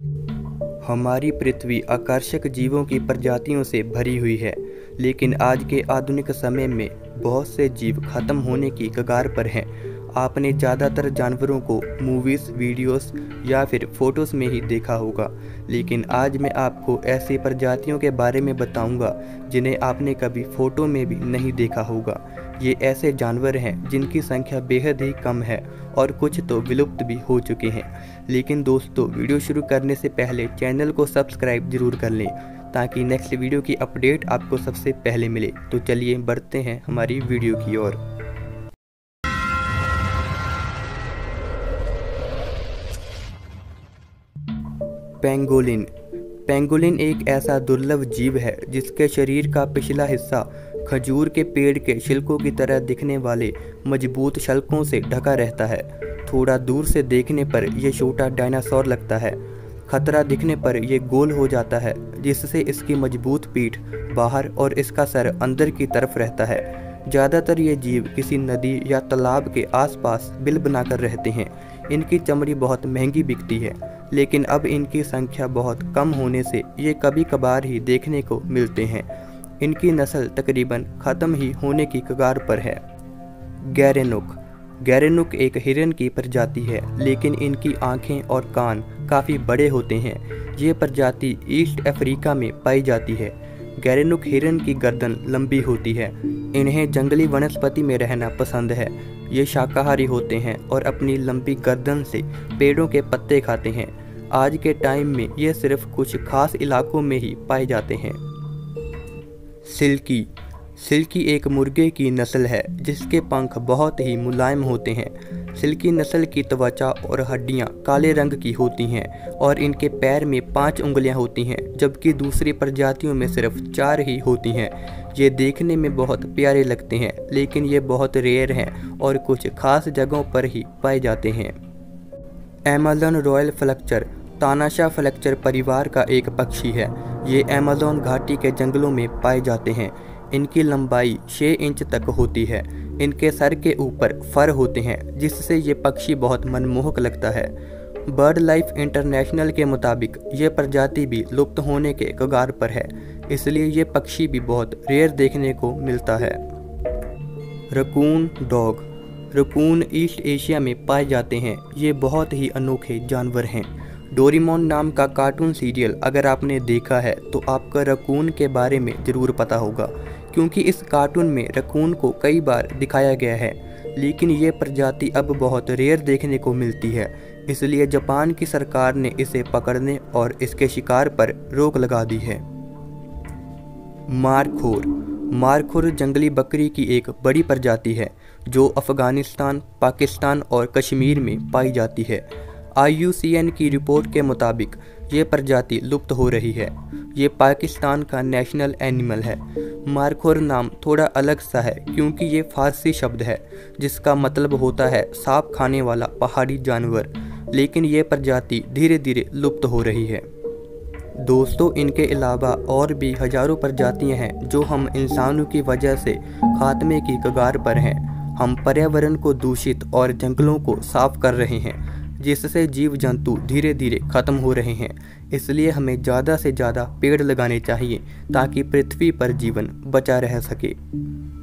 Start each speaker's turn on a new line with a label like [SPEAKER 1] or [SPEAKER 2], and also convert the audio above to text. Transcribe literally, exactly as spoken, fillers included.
[SPEAKER 1] हमारी पृथ्वी आकर्षक जीवों की प्रजातियों से भरी हुई है, लेकिन आज के आधुनिक समय में बहुत से जीव खत्म होने की कगार पर हैं। आपने ज़्यादातर जानवरों को मूवीज़, वीडियोस या फिर फोटोज़ में ही देखा होगा, लेकिन आज मैं आपको ऐसी प्रजातियों के बारे में बताऊंगा जिन्हें आपने कभी फ़ोटो में भी नहीं देखा होगा। ये ऐसे जानवर हैं जिनकी संख्या बेहद ही कम है और कुछ तो विलुप्त भी हो चुके हैं। लेकिन दोस्तों, वीडियो शुरू करने से पहले चैनल को सब्सक्राइब जरूर कर लें ताकि नेक्स्ट वीडियो की अपडेट आपको सबसे पहले मिले। तो चलिए बढ़ते हैं हमारी वीडियो की ओर। पेंगोलिन। पेंगोलिन एक ऐसा दुर्लभ जीव है जिसके शरीर का पिछला हिस्सा खजूर के पेड़ के छिलकों की तरह दिखने वाले मजबूत शल्कों से ढका रहता है। थोड़ा दूर से देखने पर यह छोटा डायनासोर लगता है। खतरा दिखने पर यह गोल हो जाता है, जिससे इसकी मजबूत पीठ बाहर और इसका सर अंदर की तरफ रहता है। ज़्यादातर ये जीव किसी नदी या तालाब के आसपास बिल बनाकर रहते हैं। इनकी चमड़ी बहुत महंगी बिकती है, लेकिन अब इनकी संख्या बहुत कम होने से ये कभी कभार ही देखने को मिलते हैं। इनकी नस्ल तकरीबन ख़त्म ही होने की कगार पर है। गैरेनुक। गैरेनुक एक हिरन की प्रजाति है, लेकिन इनकी आँखें और कान काफ़ी बड़े होते हैं। ये प्रजाति ईस्ट अफ्रीका में पाई जाती है। गैरेनुक हिरन की गर्दन लंबी होती है। इन्हें जंगली वनस्पति में रहना पसंद है। ये शाकाहारी होते हैं और अपनी लंबी गर्दन से पेड़ों के पत्ते खाते हैं। आज के टाइम में ये सिर्फ कुछ खास इलाकों में ही पाए जाते हैं। सिल्की। सिल्की एक मुर्गे की नस्ल है जिसके पंख बहुत ही मुलायम होते हैं। सिल्की नस्ल की त्वचा और हड्डियां काले रंग की होती हैं और इनके पैर में पांच उंगलियां होती हैं, जबकि दूसरी प्रजातियों में सिर्फ चार ही होती हैं। ये देखने में बहुत प्यारे लगते हैं, लेकिन ये बहुत रेयर हैं और कुछ खास जगहों पर ही पाए जाते हैं। अमेज़न रॉयल फ्लेक्चर तानाशा फ्लेक्चर परिवार का एक पक्षी है। ये अमेज़न घाटी के जंगलों में पाए जाते हैं। इनकी लंबाई छः इंच तक होती है। इनके सर के ऊपर फर होते हैं, जिससे ये पक्षी बहुत मनमोहक लगता है। बर्ड लाइफ इंटरनेशनल के मुताबिक ये प्रजाति भी लुप्त होने के कगार पर है, इसलिए ये पक्षी भी बहुत रेयर देखने को मिलता है। Raccoon dog. Raccoon East Asia में पाए जाते हैं। ये बहुत ही अनोखे जानवर हैं। डोरेमोन नाम का कार्टून सीरियल अगर आपने देखा है तो आपको रकून के बारे में ज़रूर पता होगा, क्योंकि इस कार्टून में रकून को कई बार दिखाया गया है। लेकिन ये प्रजाति अब बहुत रेयर देखने को मिलती है, इसलिए जापान की सरकार ने इसे पकड़ने और इसके शिकार पर रोक लगा दी है। मारखोर। मारखोर जंगली बकरी की एक बड़ी प्रजाति है जो अफ़गानिस्तान, पाकिस्तान और कश्मीर में पाई जाती है। आई यू सी एन की रिपोर्ट के मुताबिक ये प्रजाति लुप्त हो रही है। ये पाकिस्तान का नेशनल एनिमल है। मारखोर नाम थोड़ा अलग सा है क्योंकि ये फारसी शब्द है जिसका मतलब होता है सांप खाने वाला पहाड़ी जानवर, लेकिन ये प्रजाति धीरे धीरे लुप्त हो रही है। दोस्तों, इनके अलावा और भी हजारों प्रजातियां हैं जो हम इंसानों की वजह से खात्मे की कगार पर हैं। हम पर्यावरण को दूषित और जंगलों को साफ कर रहे हैं, जिससे जीव जंतु धीरे धीरे खत्म हो रहे हैं। इसलिए हमें ज़्यादा से ज़्यादा पेड़ लगाने चाहिए ताकि पृथ्वी पर जीवन बचा रह सके।